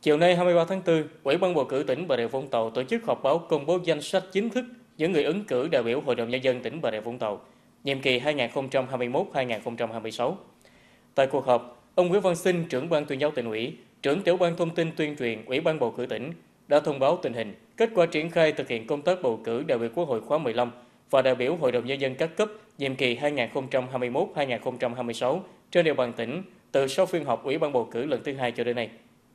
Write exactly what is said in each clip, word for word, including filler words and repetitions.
Chiều nay hai mươi ba tháng tư, Ủy ban bầu cử tỉnh Bà Rịa Vũng Tàu tổ chức họp báo công bố danh sách chính thức những người ứng cử đại biểu Hội đồng Nhân dân tỉnh Bà Rịa Vũng Tàu, nhiệm kỳ hai nghìn không trăm hai mươi mốt đến hai nghìn không trăm hai mươi sáu. Tại cuộc họp, ông Nguyễn Văn Sinh, trưởng ban tuyên giáo tỉnh ủy, trưởng tiểu ban thông tin tuyên truyền Ủy ban bầu cử tỉnh đã thông báo tình hình, kết quả triển khai thực hiện công tác bầu cử đại biểu Quốc hội khóa mười lăm và đại biểu Hội đồng Nhân dân các cấp nhiệm kỳ hai nghìn không trăm hai mươi mốt đến hai nghìn không trăm hai mươi sáu trên địa bàn tỉnh từ sau phiên họp Ủy ban bầu cử lần thứ hai cho đến nay.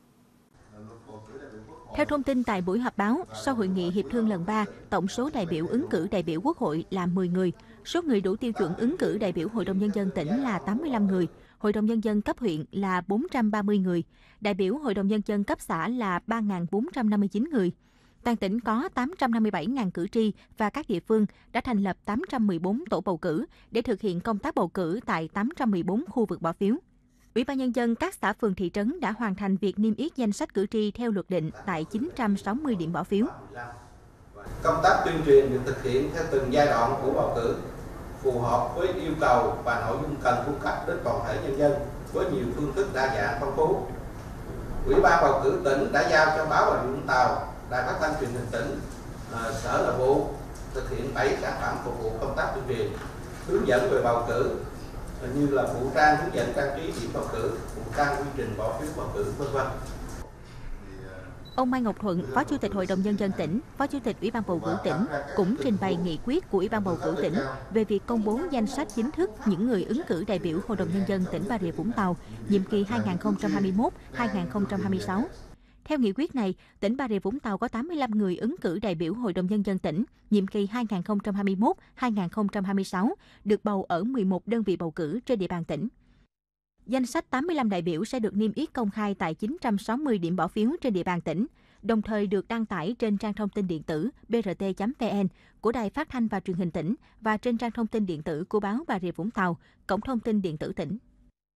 Theo thông tin tại buổi họp báo, sau hội nghị hiệp thương lần ba, tổng số đại biểu ứng cử đại biểu Quốc hội là mười người. Số người đủ tiêu chuẩn ứng cử đại biểu Hội đồng Nhân dân tỉnh là tám mươi lăm người, Hội đồng Nhân dân cấp huyện là bốn trăm ba mươi người, đại biểu Hội đồng Nhân dân cấp xã là ba nghìn bốn trăm năm mươi chín người. Toàn tỉnh có tám trăm năm mươi bảy nghìn cử tri và các địa phương đã thành lập tám trăm mười bốn tổ bầu cử để thực hiện công tác bầu cử tại tám trăm mười bốn khu vực bỏ phiếu. Ủy ban Nhân dân các xã phường thị trấn đã hoàn thành việc niêm yết danh sách cử tri theo luật định tại chín trăm sáu mươi điểm bỏ phiếu. Công tác tuyên truyền được thực hiện theo từng giai đoạn của bầu cử, phù hợp với yêu cầu và nội dung cần cung cấp đến toàn thể nhân dân với nhiều phương thức đa dạng phong phú. Ủy ban bầu cử tỉnh đã giao cho báo Bà Rịa Vũng Tàu, Đài Phát thanh Truyền hình tỉnh, Sở Nội vụ thực hiện bảy sản phẩm phục vụ công tác tuyên truyền, hướng dẫn về bầu cử như là phụ trang hướng dẫn trang trí điểm bầu cử, phụ trang quy trình bỏ phiếu bầu cử, vân vân. Ông Mai Ngọc Thuận, Phó Chủ tịch Hội đồng Nhân dân tỉnh, Phó Chủ tịch Ủy ban bầu cử tỉnh cũng trình bày nghị quyết của Ủy ban bầu cử tỉnh về việc công bố danh sách chính thức những người ứng cử đại biểu Hội đồng Nhân dân tỉnh Bà Rịa Vũng Tàu, nhiệm kỳ hai nghìn không trăm hai mươi mốt đến hai nghìn không trăm hai mươi sáu. Theo nghị quyết này, tỉnh Bà Rịa Vũng Tàu có tám mươi lăm người ứng cử đại biểu Hội đồng Nhân dân tỉnh, nhiệm kỳ hai nghìn không trăm hai mươi mốt đến hai nghìn không trăm hai mươi sáu, được bầu ở mười một đơn vị bầu cử trên địa bàn tỉnh. Danh sách tám mươi lăm đại biểu sẽ được niêm yết công khai tại chín trăm sáu mươi điểm bỏ phiếu trên địa bàn tỉnh, đồng thời được đăng tải trên trang thông tin điện tử b r t chấm v n của Đài Phát thanh và Truyền hình tỉnh và trên trang thông tin điện tử của báo Bà Rịa Vũng Tàu, cổng thông tin điện tử tỉnh.